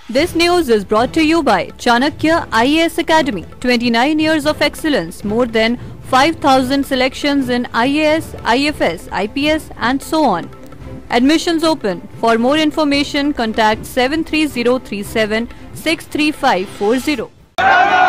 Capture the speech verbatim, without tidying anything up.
This news is brought to you by Chanakya I A S Academy. twenty-nine years of excellence, more than five thousand selections in I A S, I F S, I P S and so on. Admissions open. For more information, contact seven three zero three seven six three five four zero.